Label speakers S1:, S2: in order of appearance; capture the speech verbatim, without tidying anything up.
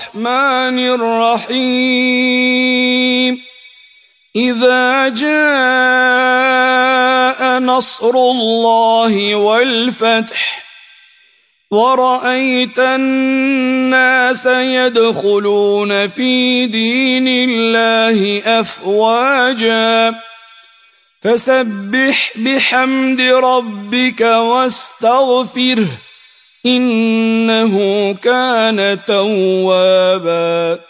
S1: الرحمن الرحيم إذا جاء نصر الله والفتح ورأيت الناس يدخلون في دين الله أفواجا فسبح بحمد ربك واستغفره إنه كان توابا.